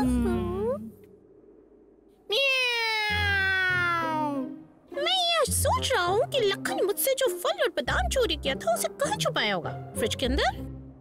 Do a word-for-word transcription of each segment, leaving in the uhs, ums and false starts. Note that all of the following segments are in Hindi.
मैं ये सोच रहा हूँ कि लखन मुझसे जो फल और बादाम चोरी किया था उसे कहाँ छुपाया होगा? फ्रिज के अंदर?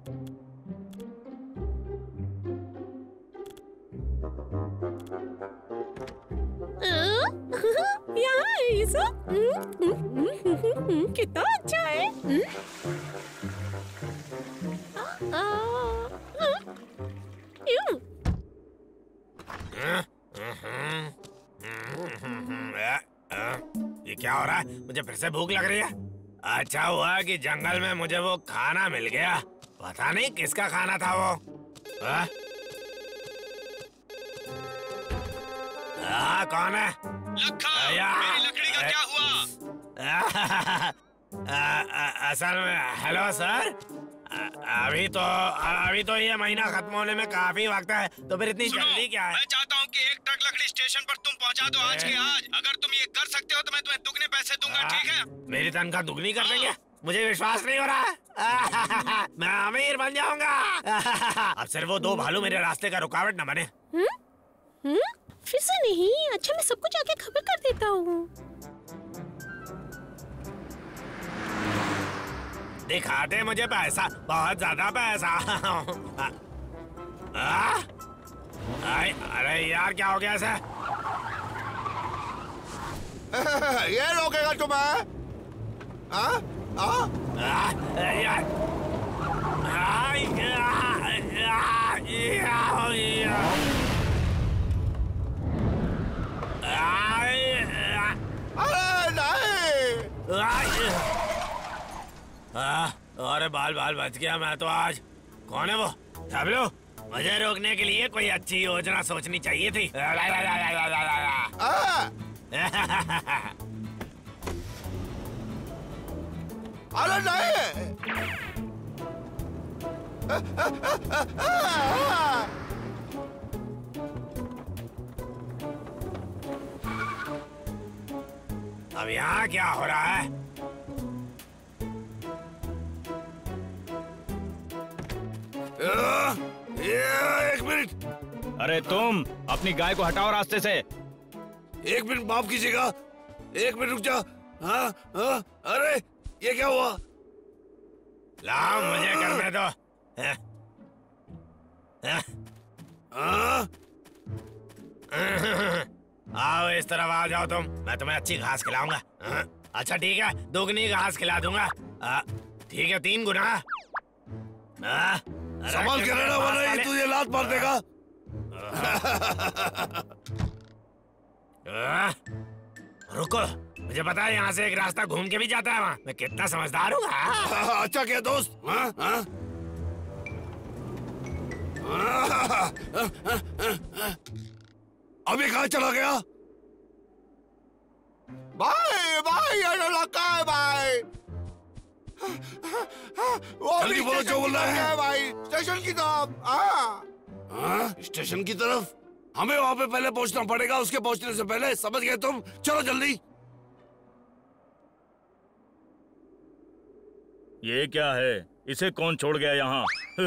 यहाँ है ये सब। कितना अच्छा है। ये क्या हो रहा है? मुझे फिर से भूख लग रही है। अच्छा हुआ कि जंगल में मुझे वो खाना मिल गया। पता नहीं किसका खाना था वो। आ? आ, कौन है? लखन, मेरी लकड़ी का क्या हुआ? असल में हेलो सर, अभी तो अभी तो ये महीना खत्म होने में काफी वक्त है, तो फिर इतनी जल्दी क्या है? मैं चाहता हूँ कि एक ट्रक लकड़ी स्टेशन पर तुम पहुँचा दो आज के आज। अगर तुम ये कर सकते हो तो मैं तुम्हें दुगने पैसे दूंगा, ठीक है? मेरी तनख्वाह दुगनी कर देंगे? मुझे विश्वास नहीं हो रहा है। मैं अमीर बन जाऊंगा। अब सिर्फ वो दो भालू मेरे रास्ते का रुकावट न बने। हुँ? हुँ? फिर से नहीं। अच्छा, मैं सबको जाके खबर कर देता हूँ। दिखाते मुझे पैसा, बहुत ज्यादा पैसा। आ? आई, अरे यार क्या हो गया ऐसे? ये रोकेगा तुम्हें? हाँ? हाँ? यार, आई, अरे नहीं! अरे बाल बाल बच गया मैं तो आज। कौन है वो? डब्लू, मुझे रोकने के लिए कोई अच्छी योजना सोचनी चाहिए थी। अरे नहीं! अब यहाँ क्या हो रहा है? एक मिनट। अरे तुम अपनी गाय को हटाओ रास्ते से। एक मिनट माफ कीजिएगा, एक मिनट रुक जा। हाँ हाँ, अरे ये क्या हुआ? लाओ मुझे करने दो। हाँ? आओ इस तरफ आ जाओ तुम, मैं तुम्हें अच्छी घास खिलाऊंगा। अच्छा ठीक है, दोगुनी घास खिला दूंगा। ठीक है, तीन गुना। संभाल के रहना वरना ये तुझे लात मार देगा। रुको, मुझे पता है यहाँ से एक रास्ता घूम के भी जाता है वहाँ। मैं कितना समझदार हूँ। अच्छा क्या दोस्त? हाँ? हाँ? अभी कहाँ चला गया? भाई भाई ये लड़का है भाई। वो जल्दी बोलो जो बोल रहा है भाई। स्टेशन की तरफ। हाँ हाँ, स्टेशन की तरफ। हमें वहाँ पे पहले पहुँचना पड़ेगा, उसके पहुँचने से पहले। समझ गए तुम? चलो जल्दी। ये क्या है? इसे कौन छोड़ गया यहाँ?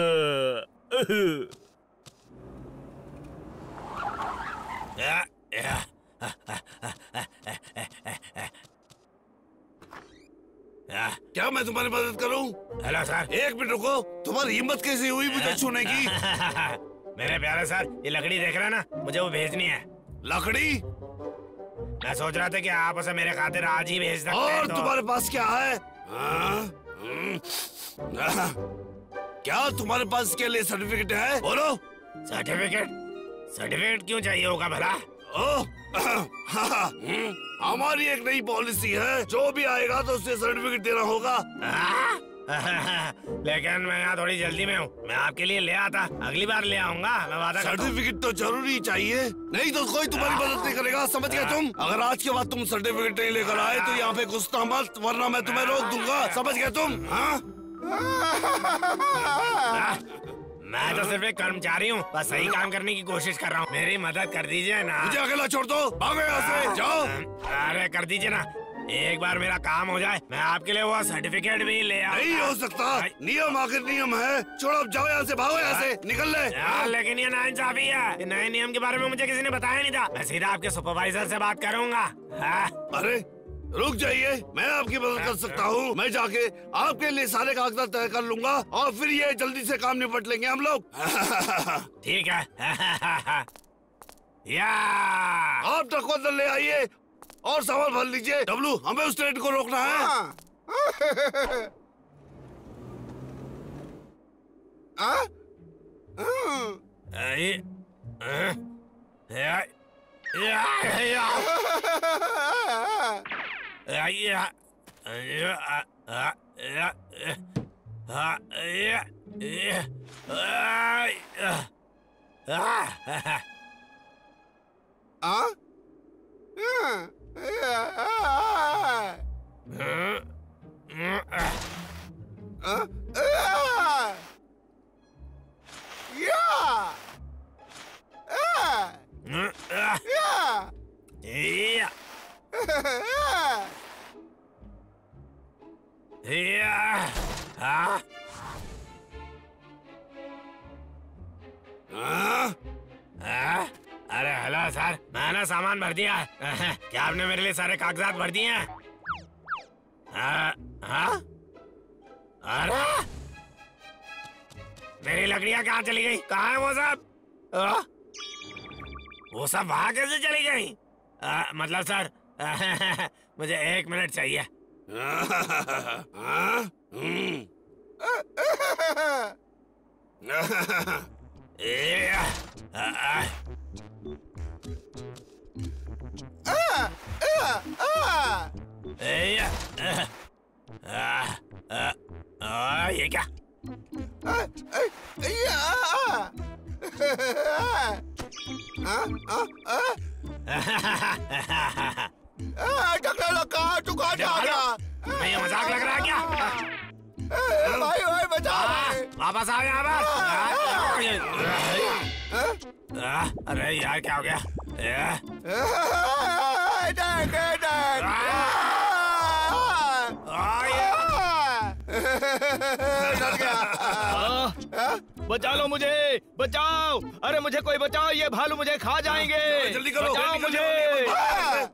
क्या मैं तुम्हारी मदद करूं? Hello sir. एक मिनट रुको, तुम्हारी हिम्मत कैसी हुई मुझे छूने की? मेरे प्यारे सर, ये लकड़ी देख रहे हैं ना, मुझे वो भेजनी है। लकड़ी? मैं सोच रहा था कि आप उसे मेरे खातिर आज ही भेज सकते हैं। और तो... तुम्हारे पास क्या है? क्या तुम्हारे पास इसके लिए सर्टिफिकेट है? बोलो। सर्टिफिकेट? सर्टिफिकेट क्यों चाहिए होगा भला? ओह, हमारी एक नई पॉलिसी है, जो भी आएगा तो उसे सर्टिफिकेट देना होगा। लेकिन मैं यहाँ थोड़ी जल्दी में हूँ, मैं आपके लिए ले आता, अगली बार ले आऊंगा, मैं वादा करता हूँ। सर्टिफिकेट तो जरूरी चाहिए, नहीं तो कोई तुम्हारी मदद नहीं करेगा। समझ गए तुम? अगर आज के बाद तुम सर्टिफिकेट नहीं लेकर आए तो यहाँ पे घुसना मत, वरना मैं तुम्हें रोक दूंगा। समझ गए तुम? हाँ? मैं तो सिर्फ एक कर्मचारी हूँ, बस सही काम करने की कोशिश कर रहा हूँ। मेरी मदद कर दीजिए ना। मुझे अकेला छोड़ दो, भागो यहाँ से, जाओ। अरे कर दीजिए ना, एक बार मेरा काम हो जाए मैं आपके लिए वो सर्टिफिकेट भी ले आऊंगा। नहीं हो सकता, नियम आखिर नियम है। छोड़ो, अब जाओ यहाँ से, भागो यहाँ से, निकल ले। यार लेकिन ये नाइंसाफी है। ये नए नियम के बारे में मुझे किसी ने बताया नहीं था। मैं सीधा आपके सुपरवाइजर से बात करूंगा। अरे रुक जाइए, मैं आपकी मदद कर सकता हूँ। मैं जाके आपके लिए सारे कागजात तय कर लूंगा और फिर ये जल्दी से काम निपट लेंगे हम लोग। ठीक है। या आप ट्रक को अंदर ले आइए और सामान भर लीजिए। डब्लू, हमें उस ट्रेन को रोकना है। हाँ। हाँ? हाँ। ये या या या या हाँ? अरे हेलो सर, मैंने सामान भर दिया है। क्या आपने मेरे लिए सारे कागजात भर दिए हैं? हाँ? हाँ? अरे मेरी लकड़ियाँ कहाँ चली गई? कहाँ है वो सब? आ? वो सब वहाँ कैसे चली गई? आ, मतलब सर मुझे एक मिनट चाहिए। ये क्या? टकरा लगा, तू कहाँ जा रहा? नहीं मजाक लग रहा है क्या? भाई भाई बचा भाई। वापस आओ यहाँ पर। अरे यार क्या हो गया? Dad, dad, dad. डर गया। बचा लो मुझे, बचाओ! अरे मुझे कोई बचाओ, ये भालू मुझे खा जाएंगे। जल्दी करो, बचाओ जल्दी मुझे। करो।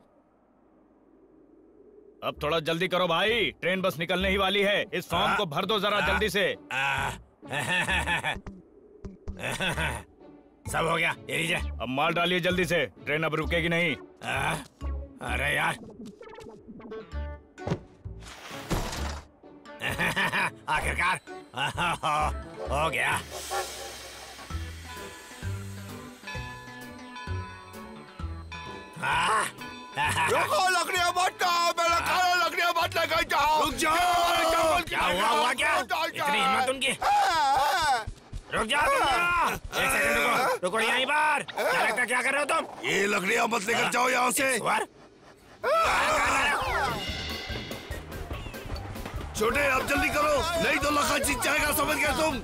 अब थोड़ा जल्दी करो भाई, ट्रेन बस निकलने ही वाली है। इस फॉर्म को भर दो जरा जल्दी से। सब हो गया, ये लीजिए। अब माल डालिए जल्दी से, ट्रेन अब रुकेगी नहीं। आ, अरे यार आखिरकार हो गया। रुको, लकड़ियाँ मत लाओ, मेरा खाना लकड़ियाँ मत लेकर जाओ। रुक जाओ। क्या हुआ हुआ क्या? इतनी हिम्मत उनकी? रुक जाओ तुम दोनों। एक सेकंड रुको, रुको यहीं पर। क्या लगता है क्या कर रहे हो तुम? ये लकड़ियाँ मत लेकर जाओ यहाँ से। स्वर? छोटे, अब जल्दी करो, नहीं तो लखा जीत जाएगा, समझ गए तुम?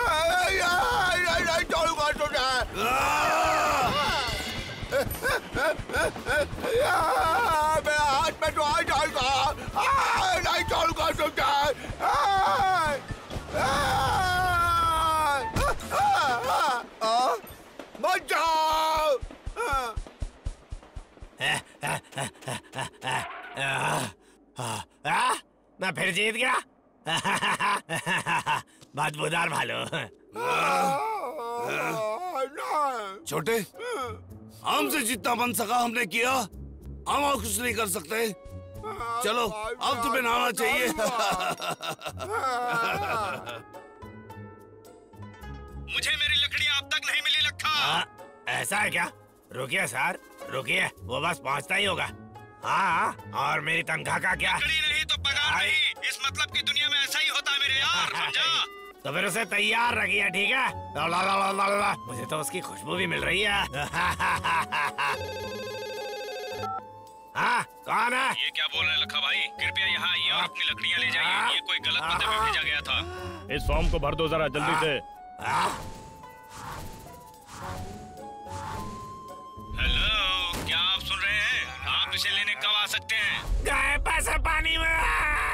नहीं छोड़ूंगा तुझे। मेरा हाथ में तो आ जाएगा। नहीं छोड़ूंगा तुझे। मत जाओ। मैं फिर जीत गया। बदबूदार भालू। छोटे, हमसे जितना बन सका हमने किया, हम और कुछ नहीं कर सकते। चलो, अब तुम्हें नहाना चाहिए। मुझे मेरी लकड़ियाँ अब तक नहीं मिली लखा। आ, ऐसा है क्या? रुकिए सर, रुकिए, वो बस पहुंचता ही होगा। हाँ, और मेरी तनख्वाह का क्या? लकड़ी नहीं तो पगार नहीं। इस मतलब की दुनिया में ऐसा ही होता है मेरे यार, समझा? तो फिर उसे तैयार रखिए, ठीक है? ला ला ला ला ला। मुझे तो उसकी खुशबू भी मिल रही है। हाँ, कौन है? ये क्या बोल रहे हैं लखा भाई? कृपया यहाँ आइए और अपनी लकड़ियाँ ले जाइए। ये कोई गलत पते पे भेजा गया था। इस फॉर्म को भर दो जरा जल्दी से। हेलो, क्या आप सुन रहे हैं? आप उसे लेने कब आ सकते हैं? गए पैसे पानी में।